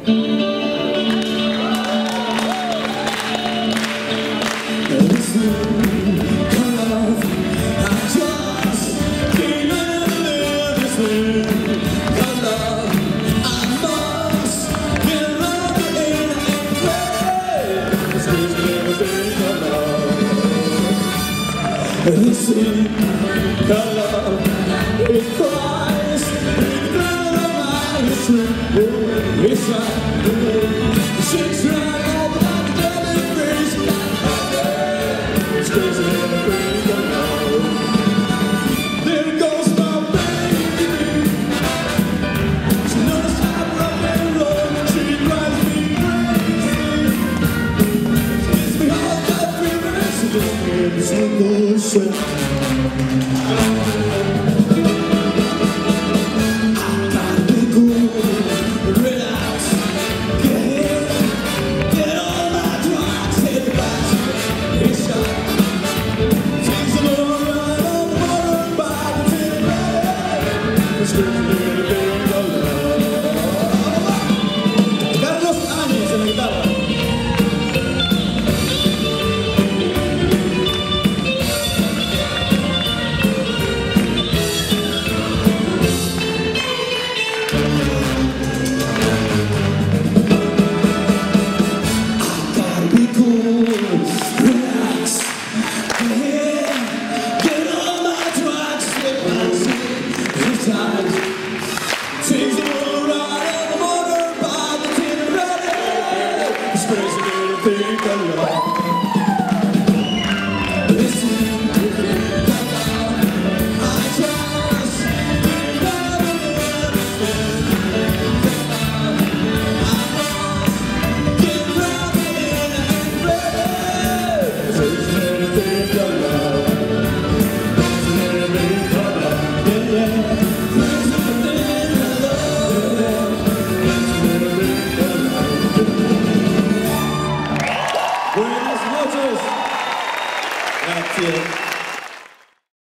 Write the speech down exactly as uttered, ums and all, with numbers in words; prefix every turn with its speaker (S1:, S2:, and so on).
S1: Listen, color, it cries, it cries, it's like, she's right over my dirty face, it's crazy in the brain, there goes my baby, she knows how rock and roll, she drives me crazy, she gives me all that feeling, she just gives me the shit. Time